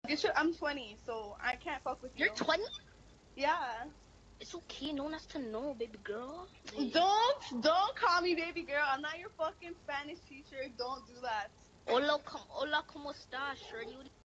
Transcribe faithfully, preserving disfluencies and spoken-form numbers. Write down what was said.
You should, I'm twenty, so I can't fuck with you. You're twenty? Yeah. It's okay. No one has to know, baby girl. Don't don't call me baby girl. I'm not your fucking Spanish teacher. Don't do that. Hola, com hola, ¿cómo estás, shorty?